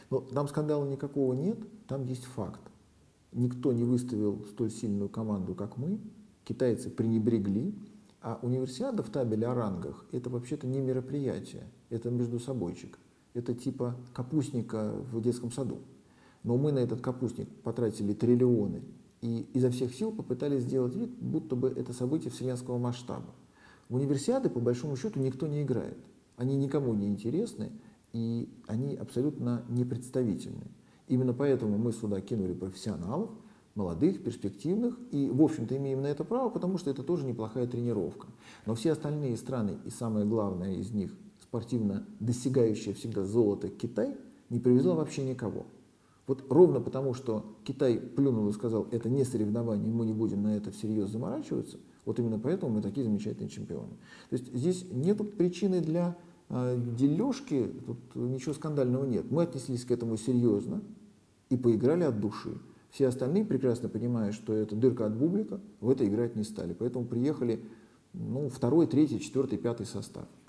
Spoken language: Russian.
Но там скандала никакого нет, там есть факт. Никто не выставил столь сильную команду, как мы. Китайцы пренебрегли. А универсиада в табеле о рангах — это вообще-то не мероприятие, это междусобойчик. Это типа капустника в детском саду. Но мы на этот капустник потратили триллионы и изо всех сил попытались сделать вид, будто бы это событие вселенского масштаба. В универсиады, по большому счету, никто не играет. Они никому не интересны, и они абсолютно непредставительны. Именно поэтому мы сюда кинули профессионалов, молодых, перспективных, и, в общем-то, имеем на это право, потому что это тоже неплохая тренировка. Но все остальные страны, и самое главное из них, спортивно достигающая всегда золото Китай, не привезла вообще никого. Вот ровно потому, что Китай плюнул и сказал, это не соревнование, мы не будем на это всерьез заморачиваться, вот именно поэтому мы такие замечательные чемпионы. То есть здесь нет причины для дележки, тут ничего скандального нет. Мы отнеслись к этому серьезно и поиграли от души. Все остальные, прекрасно понимая, что это дырка от бублика, в это играть не стали. Поэтому приехали второй, третий, четвертый, пятый состав.